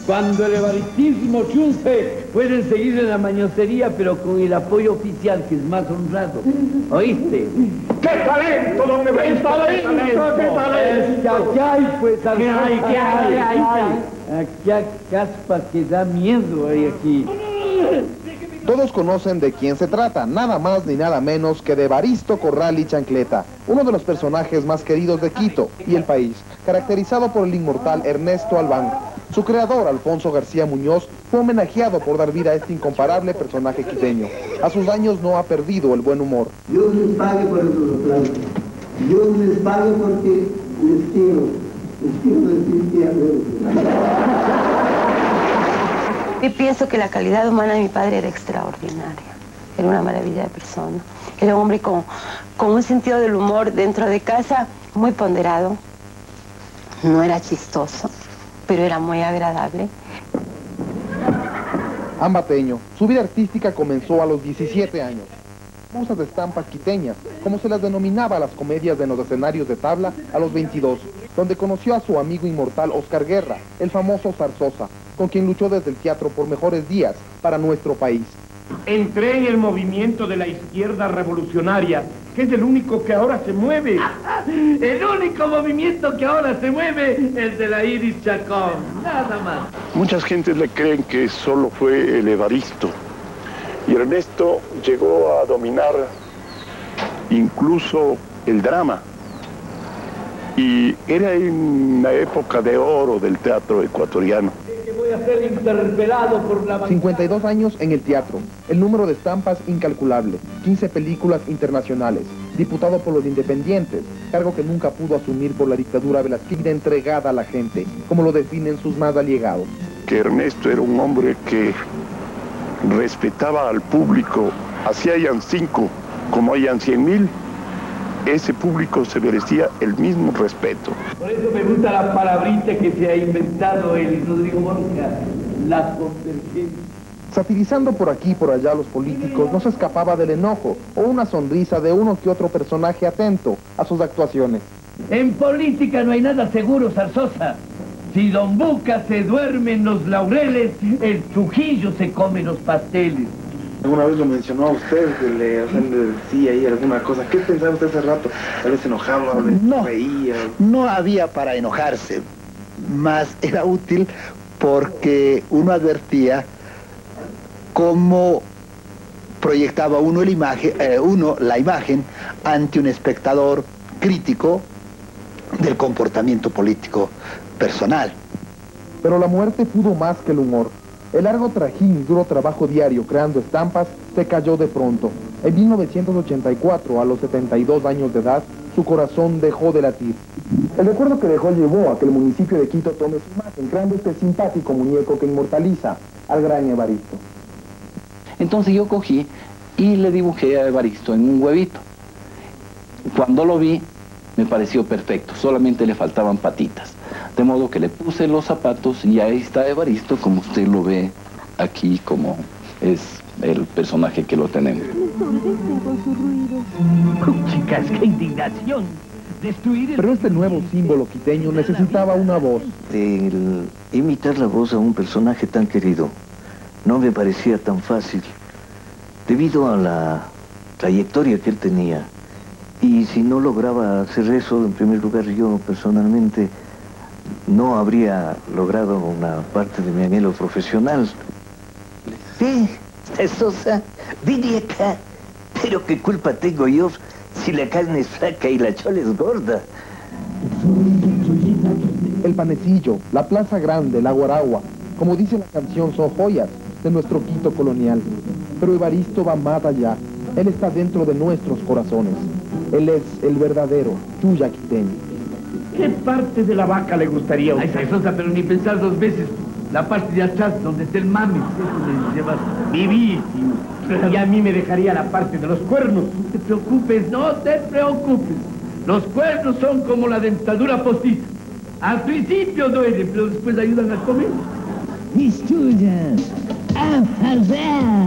Cuando el evaristismo triunfe, pueden seguir en la mañosería, pero con el apoyo oficial, que es más honrado. ¿Oíste? ¡Qué talento, don Evaristo! ¡Qué talento! Es que aquí hay, pues, ¿qué hay? Aquí hay caspas que da miedo, hay aquí. Todos conocen de quién se trata, nada más ni nada menos que de Evaristo Corral y Chancleta, uno de los personajes más queridos de Quito y el país, caracterizado por el inmortal Ernesto Albán. Su creador, Alfonso García Muñoz, fue homenajeado por dar vida a este incomparable personaje quiteño. A sus años no ha perdido el buen humor. Dios les pague por esos aplausos. Dios les pague porque les quiero decir que Yo pienso que la calidad humana de mi padre era extraordinaria. Era una maravilla de persona. Era un hombre con un sentido del humor dentro de casa muy ponderado. No era chistoso, pero era muy agradable. Ambateño, su vida artística comenzó a los 17 años. Musas de estampas quiteñas, como se las denominaba a las comedias de los escenarios de tabla, a los 22, donde conoció a su amigo inmortal Oscar Guerra, el famoso Zarzosa, con quien luchó desde el teatro por mejores días para nuestro país. Entré en el movimiento de la izquierda revolucionaria, que es el único que ahora se mueve. El único movimiento que ahora se mueve es de la Iris Chacón, nada más. Muchas gentes le creen que solo fue el Evaristo. Y Ernesto llegó a dominar incluso el drama. Y era en la época de oro del teatro ecuatoriano. Voy a ser interpelado por la... 52 años en el teatro, el número de estampas incalculable, 15 películas internacionales, diputado por los independientes, cargo que nunca pudo asumir por la dictadura velasquista, entregada a la gente, como lo definen sus más allegados. Que Ernesto era un hombre que respetaba al público, así hayan 5 como hayan 100,000, ese público se merecía el mismo respeto. Por eso me gusta la palabrita que se ha inventado el Rodrigo Borja, la convergencia. Satirizando por aquí y por allá a los políticos, no se escapaba del enojo o una sonrisa de uno que otro personaje atento a sus actuaciones. En política no hay nada seguro, Zarzosa. Si Don Buca se duerme en los laureles, el Trujillo se come los pasteles. Alguna vez lo mencionó a usted, que le decía ahí alguna cosa. ¿Qué pensaba usted hace rato? Tal vez se enojaba, reía. No había para enojarse, más era útil porque uno advertía cómo proyectaba uno la imagen ante un espectador crítico del comportamiento político personal. Pero la muerte pudo más que el humor. El largo trajín y duro trabajo diario creando estampas se cayó de pronto. En 1984, a los 72 años de edad, su corazón dejó de latir. El recuerdo que dejó llevó a que el municipio de Quito tome su imagen, creando este simpático muñeco que inmortaliza al gran Evaristo. Entonces yo cogí y le dibujé a Evaristo en un huevito. Cuando lo vi, me pareció perfecto, solamente le faltaban patitas. De modo que le puse los zapatos y ahí está Evaristo, como usted lo ve aquí, como es el personaje que lo tenemos. Chicas, qué indignación. Pero este nuevo símbolo quiteño necesitaba una voz. El imitar la voz a un personaje tan querido no me parecía tan fácil, debido a la trayectoria que él tenía. Y si no lograba hacer eso, en primer lugar, yo personalmente no habría logrado una parte de mi anhelo profesional. Sí, Sosa, vine acá. Pero qué culpa tengo yo si la carne es flaca y la chola es gorda. El panecillo, la plaza grande, la guaragua, como dice la canción, son joyas de nuestro Quito colonial. Pero Evaristo va más allá. Él está dentro de nuestros corazones. Él es el verdadero Chuya quiteño. ¿Qué parte de la vaca le gustaría a usted? Ay, Sosa, pero ni pensar 2 veces. La parte de atrás, donde está el mami, eso le lleva vivísimo. Y a mí me dejaría la parte de los cuernos. No te preocupes, no te preocupes. Los cuernos son como la dentadura postiza. Al principio duelen, pero después ayudan a comer. Mis tuyas, a farrear.